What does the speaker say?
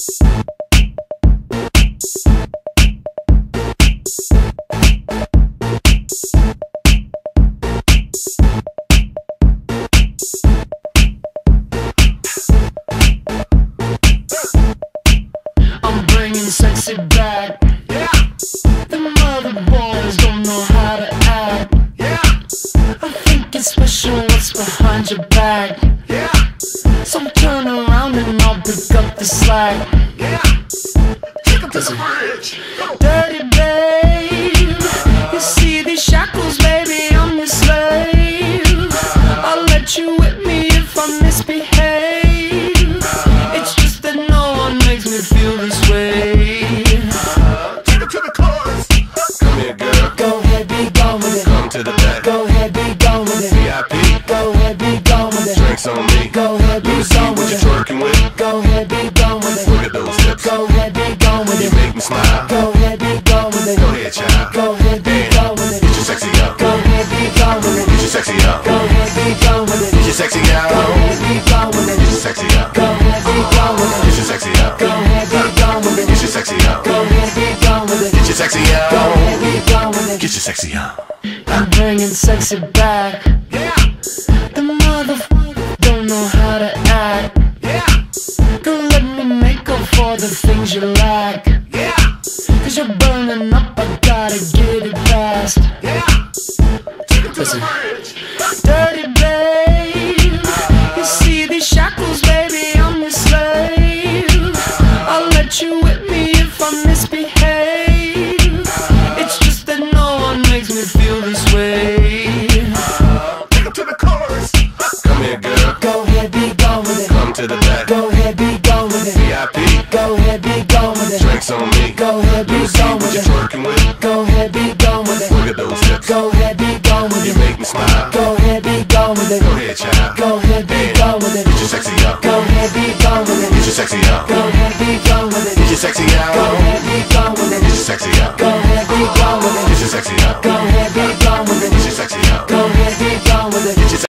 Sexy back, yeah. The mother boys don't know how to act, yeah. I think it's special what's behind your back, yeah. So turn around and I'll pick up the slack, yeah. Take 'em to the bridge. Dirty babe, you see these shackles, baby, I'm your slave. I'll let you whip me if I misbehave. It's just that no one makes me feel this way. To the back. Go ahead, be gone with it. VIP. Go ahead, be gone with it. Drinks on me. Go ahead, be gone with it. What you twerking with? Go ahead, be gone with it. Look at those hips. Go ahead, be gone with it. You make me smile. Go ahead, be gone with it. Go ahead, child. Go ahead, be gone with it. Get your sexy out. Go ahead, be gone with it. Get your sexy out. Go ahead, be gone with it. Get your sexy out. Go ahead, be gone with it. Get your sexy out. Go ahead, be gone with it. Get your sexy out. Go ahead, be gone with it. Get your sexy out. Go ahead, be gone with it. Get your sexy out. Go ahead, be gone with it. Get your sexy out. I'm bringing sexy back, yeah. The motherfucker don't know how to act, yeah. Don't let me make up for the things you lack, yeah. Cause you're burning up, I gotta get it fast, yeah. Take 'em to the bridge. Dirty babe, you see these shackles, baby, I'm your slave. I'll let you whip me if I misbehave. It's just that no one makes me feel this way. Take 'em to the chorus. Come here, girl. Go ahead, be gone with it. Come to the back. Go ahead, be gone with it. VIP. Go ahead, be gone with it. Drinks on me. Go ahead, be gone with What you it. twerking with? Go ahead, be gone with it. Look at those hips. Go ahead, be gone with You it. make me smile. Go ahead, be gone with it. Go ahead, child. Go ahead, be gone with it. Get your sexy out. Go ahead, be gone with it. Get your sexy out. Go ahead, be gone with it. Get your sexy out. Go ahead, be gone with it. Get your sexy out. Go ahead, be gone with it. Get your sexy out. Go ahead, be